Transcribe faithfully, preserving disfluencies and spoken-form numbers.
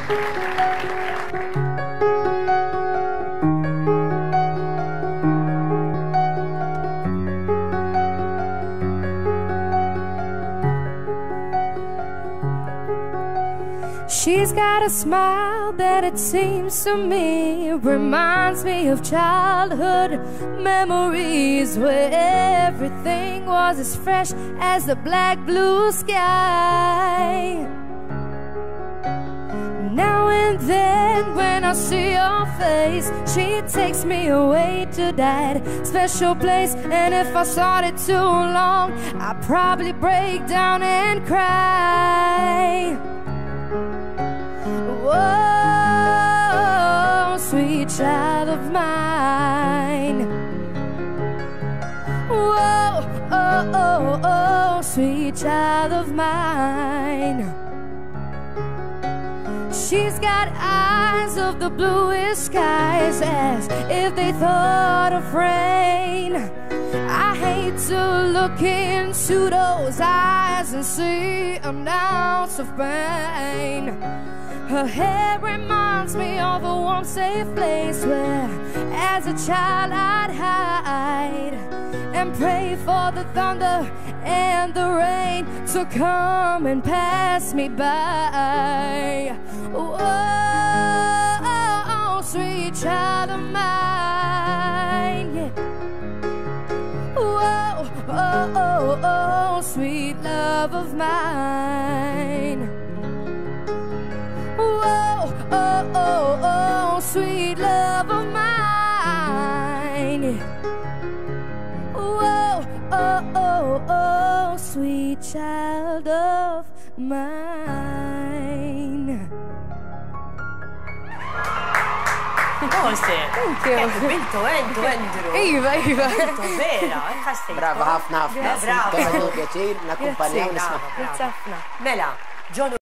She's got a smile that it seems to me reminds me of childhood memories where everything was as fresh as the black blue sky. Now and then when I see your face, she takes me away to that special place. And if I started too long, I'd probably break down and cry. Whoa, sweet child of mine. Whoa, oh, oh, oh, sweet child of mine. She's got eyes of the bluest skies, as if they thought of rain. I hate to look into those eyes and see an ounce of pain. Her hair reminds me of a warm, safe place where, as a child, I'd hide and pray for the thunder and the rain to come and pass me by. Oh, sweet child of mine, yeah. Whoa, oh, oh, oh, sweet love of mine. Whoa, oh, oh, oh, sweet love of mine. Whoa, oh, oh, oh, sweet child of mine. Prosti! Bintu entu Andrew! Iva, Iva! Bintu vera, ħassejt. Brava, ħafna ħafna. Brava. Kemmu pjaċir, nakkumpanjaw nisma'. Grazie ħafna. Mela, John